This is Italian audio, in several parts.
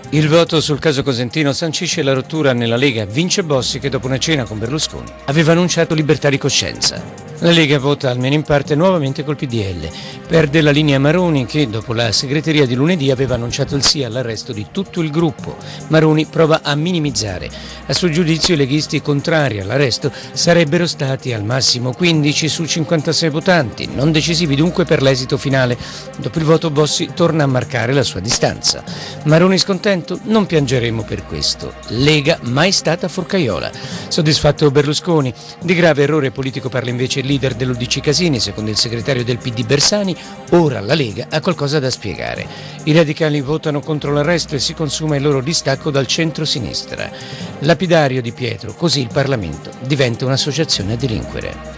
Il voto sul caso Cosentino sancisce la rottura nella Lega. Vince Bossi che dopo una cena con Berlusconi aveva annunciato libertà di coscienza. La Lega vota almeno in parte nuovamente col PDL. Perde la linea Maroni che dopo la segreteria di lunedì aveva annunciato il sì all'arresto di tutto il gruppo. Maroni prova a minimizzare. A suo giudizio i leghisti contrari all'arresto sarebbero stati al massimo 15 su 56 votanti, non decisivi dunque per l'esito finale. Dopo il voto Bossi torna a marcare la sua distanza. Maroni scontento? Non piangeremo per questo. Lega mai stata forcaiola. Soddisfatto Berlusconi. Di grave errore politico parla invece il leader dell'UDC Casini, secondo il segretario del PD Bersani. Ora la Lega ha qualcosa da spiegare. I radicali votano contro l'arresto e si consuma il loro distacco dal centro-sinistra. Lapidario Di Pietro, così il Parlamento diventa un'associazione a delinquere.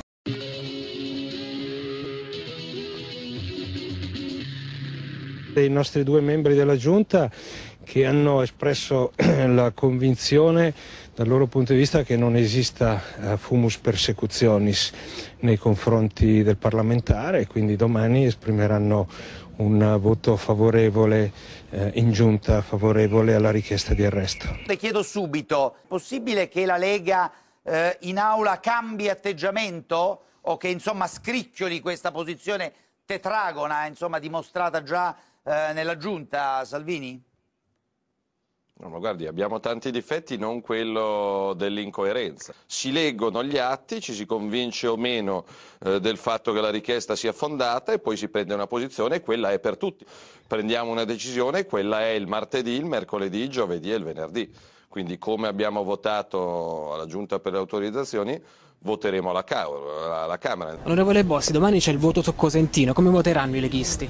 I nostri due membri della Giunta che hanno espresso la convinzione dal loro punto di vista che non esista fumus persecutionis nei confronti del parlamentare e quindi domani esprimeranno un voto favorevole in Giunta, favorevole alla richiesta di arresto. Le chiedo subito, è possibile che la Lega in aula cambi atteggiamento o che insomma scricchioli questa posizione tetragona insomma dimostrata già nella Giunta, Salvini? No, ma guardi, abbiamo tanti difetti, non quello dell'incoerenza. Si leggono gli atti, ci si convince o meno del fatto che la richiesta sia fondata e poi si prende una posizione e quella è per tutti. Prendiamo una decisione e quella è il martedì, il mercoledì, il giovedì e il venerdì. Quindi come abbiamo votato alla Giunta per le autorizzazioni, voteremo alla Camera. Onorevole Bossi, domani c'è il voto su Cosentino, come voteranno i leghisti?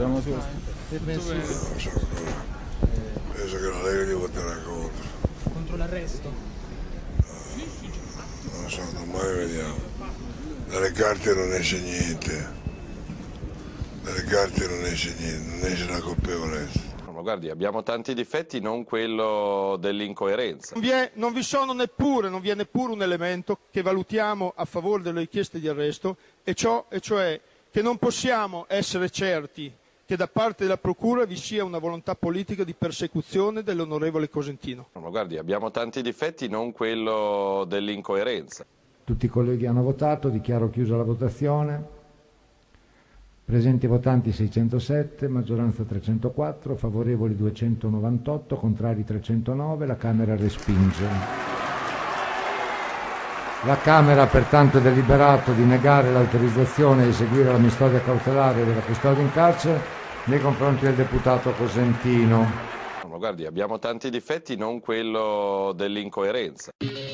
Penso che la Lega gli voterà contro. Contro l'arresto? Non lo so, domani vediamo. Dalle carte non esce niente. Dalle carte non esce niente, non esce la colpevolezza. Ma guardi, abbiamo tanti difetti, non quello dell'incoerenza. Non vi è neppure un elemento che valutiamo a favore delle richieste di arresto, e cioè che non possiamo essere certi che da parte della Procura vi sia una volontà politica di persecuzione dell'onorevole Cosentino. Ma guardi, abbiamo tanti difetti, non quello dell'incoerenza. Tutti i colleghi hanno votato, dichiaro chiusa la votazione. Presenti votanti 607, maggioranza 304, favorevoli 298, contrari 309, la Camera respinge. La Camera ha pertanto deliberato di negare l'autorizzazione di eseguire la custodia cautelare della custodia in carcere nei confronti del deputato Cosentino. Ma guardi, abbiamo tanti difetti, non quello dell'incoerenza.